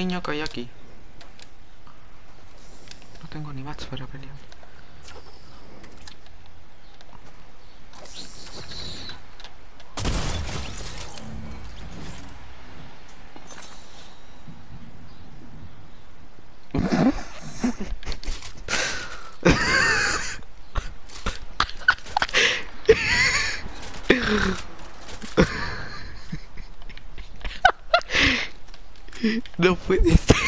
Niño que hay aquí. No tengo ni match para pelear. No puede ser.